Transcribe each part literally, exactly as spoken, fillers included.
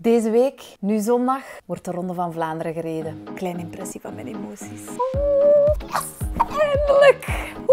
Deze week, nu zondag, wordt de Ronde van Vlaanderen gereden. Kleine impressie van mijn emoties. Yes, eindelijk!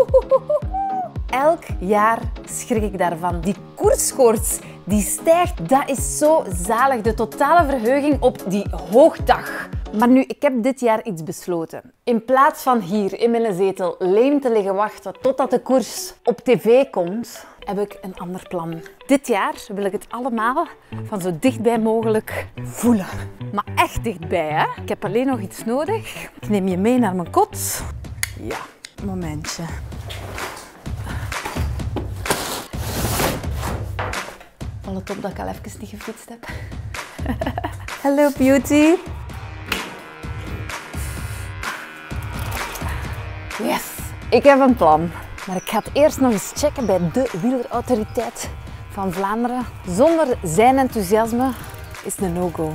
Elk jaar schrik ik daarvan. Die koerskoorts die stijgt, dat is zo zalig. De totale verheuging op die hoogdag. Maar nu, ik heb dit jaar iets besloten. In plaats van hier in mijn zetel leem te liggen wachten totdat de koers op tv komt, heb ik een ander plan. Dit jaar wil ik het allemaal van zo dichtbij mogelijk voelen. Maar echt dichtbij, hè? Ik heb alleen nog iets nodig. Ik neem je mee naar mijn kot. Ja, een momentje. Val het op dat ik al even niet gefietst heb. Hello, beauty. Yes, ik heb een plan. Maar ik ga het eerst nog eens checken bij de wielerautoriteit van Vlaanderen. Zonder zijn enthousiasme is het een no-go.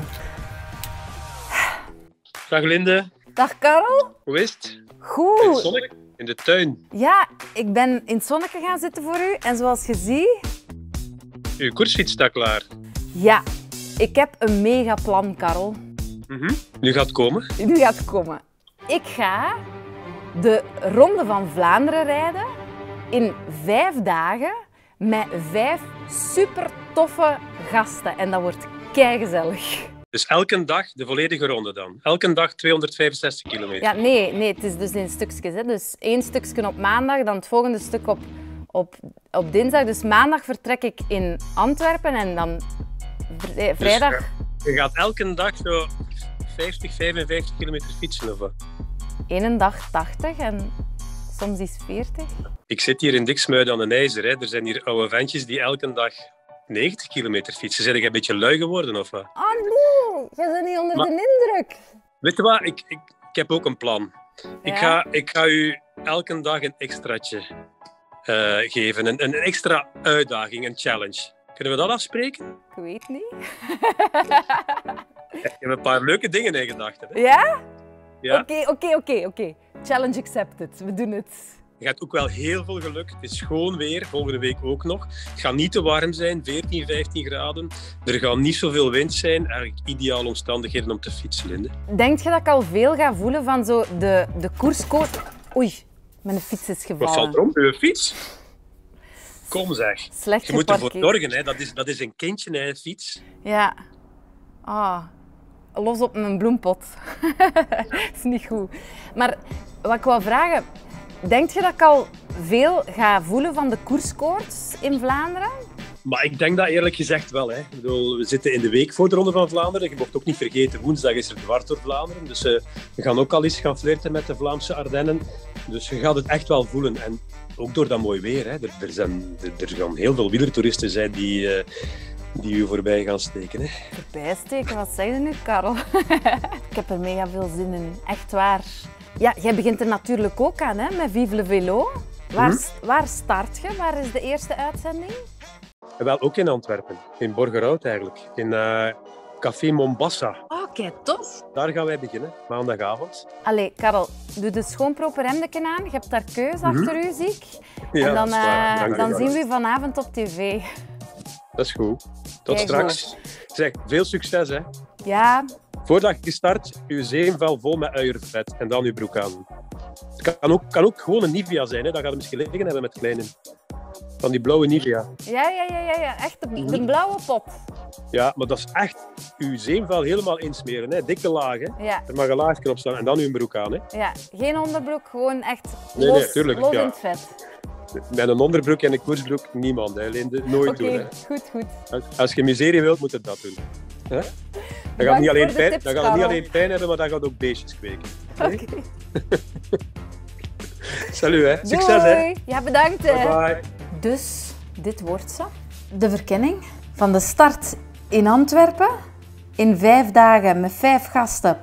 Dag Linde. Dag Karel. Hoe is het? Goed. In het zonnetje, in de tuin. Ja, ik ben in het zonnetje gaan zitten voor u. En zoals je ziet... Uw koersfiets staat klaar. Ja, ik heb een mega plan, Karel. Mm-hmm. Nu gaat het komen. Nu gaat het komen. Ik ga de Ronde van Vlaanderen rijden in vijf dagen met vijf super toffe gasten. En dat wordt keigezellig. Dus elke dag de volledige ronde dan? Elke dag tweehonderdvijfenzestig kilometer? Ja, nee, nee, het is dus in stukjes. Hè. Dus één stukje op maandag, dan het volgende stuk op, op, op dinsdag. Dus maandag vertrek ik in Antwerpen en dan vrijdag... Dus je gaat elke dag zo vijftig, vijfenvijftig kilometer fietsen of wat? Eén dag tachtig en soms is veertig. Ik zit hier in Diksmuiden aan een IJzer. Hè. Er zijn hier oude ventjes die elke dag negentig kilometer fietsen. Zijn jij een beetje lui geworden of wat? Oh nee, je bent niet onder maar, de indruk. Weet je wat, ik, ik, ik heb ook een plan. Ja? Ik, ga, ik ga u elke dag een extraatje uh, geven. Een, een extra uitdaging, een challenge. Kunnen we dat afspreken? Ik weet niet. Ik heb een paar leuke dingen in gedachten. Hè? Ja? Ja. Oké, oké, oké, oké. Challenge accepted. We doen het. Je hebt ook wel heel veel geluk. Het is schoon weer, volgende week ook nog. Het gaat niet te warm zijn, veertien, vijftien graden. Er gaat niet zoveel wind zijn. Eigenlijk ideale omstandigheden om te fietsen, Linde. Denk je dat ik al veel ga voelen van zo de, de koerskoers? Oei, mijn fiets is gevallen. Wat valt er om? Uw fiets? Kom zeg. Slecht je moet ervoor zorgen, hè. Dat, is, dat is een kindje, hè, een fiets. Ja. Ah. Los op mijn bloempot. Dat is niet goed. Maar wat ik wou vragen, denk je dat ik al veel ga voelen van de koerskoorts in Vlaanderen? Maar ik denk dat eerlijk gezegd wel. Hè. Ik bedoel, we zitten in de week voor de Ronde van Vlaanderen. Je mocht ook niet vergeten, woensdag is er dwars door Vlaanderen. Dus uh, we gaan ook al eens gaan flirten met de Vlaamse Ardennen. Dus je gaat het echt wel voelen. En ook door dat mooi weer. Hè. Er, er, zijn, er, er gaan heel veel wielertoeristen zijn die... Uh, die u voorbij gaan steken. Hè. Voorbij steken? Wat zeg je nu, Karel? Ik heb er mega veel zin in. Echt waar. Ja, jij begint er natuurlijk ook aan, hè, met Vive le Vélo. Waar, hmm? waar start je? Waar is de eerste uitzending? Wel, ook in Antwerpen. In Borgerhout eigenlijk. In uh, Café Mombasa. Oh, kijk, tof. Daar gaan wij beginnen, maandagavond. Allee, Karel, doe de schoonproper hemdeken aan. Je hebt daar keus mm-hmm. achter u, zie ik. Ja, en dan, uh, dan, dan zien we u vanavond op tv. Dat is goed. Tot Kijk straks. goed. Zeg, veel succes, hè. Ja. Voordat je start, uw zeemvel vol met uiervet en dan uw broek aan. Het kan ook, kan ook gewoon een Nivea zijn, hè. Dat gaat je misschien liggen hebben met kleine. Van die blauwe Nivea. Ja, ja, ja, ja, ja. Echt de, de blauwe pop. Ja, maar dat is echt uw zeemvel helemaal insmeren, hè. Dikke lagen. Ja. Er mag een laagje op staan en dan uw broek aan, hè. Ja, geen onderbroek, gewoon echt nee, los, nee, tuurlijk, los ja. in het vet. Met een onderbroek en een koersbroek, niemand, hè, Linde. Nooit okay, doen. Hè. Goed, goed. Als, als je miserie wilt, moet je dat doen. Hè? Dan gaat het niet alleen pijn, tips, dan gaat het niet alleen pijn hebben, maar dan gaat het ook beestjes kweken. Oké. Okay. Salut, hè. Succes, Doei. hè. Ja, bedankt. Bye, bye. Dus, dit wordt ze. De verkenning van de start in Antwerpen. In vijf dagen met vijf gasten.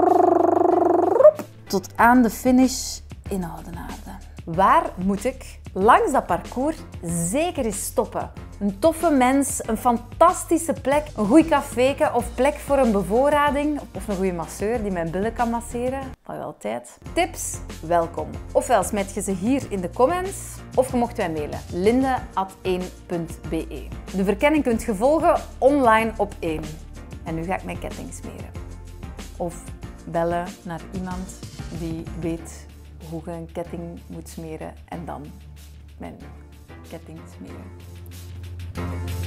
Tot aan de finish in Oudenaarde. Waar moet ik langs dat parcours zeker eens stoppen? Een toffe mens, een fantastische plek, een goed caféke of plek voor een bevoorrading of een goede masseur die mijn billen kan masseren. Dat wel tijd. Tips? Welkom. Ofwel smet je ze hier in de comments of je mocht mij mailen. linde at één punt be. De verkenning kunt je volgen online op één. En nu ga ik mijn ketting smeren. Of bellen naar iemand die weet hoe je een ketting moet smeren en dan mijn ketting smeren.